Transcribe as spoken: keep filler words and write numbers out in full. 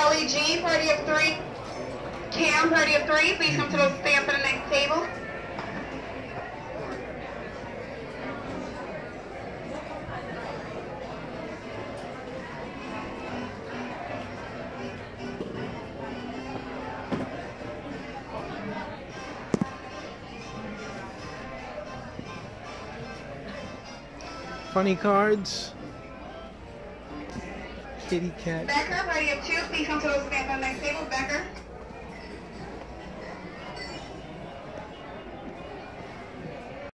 Kelly G, party of three. Cam, party of three. Please come to those stand for the next table. Funny cards. Kitty cat. Becker, party of two. Please come to those stand for the next table. Becker.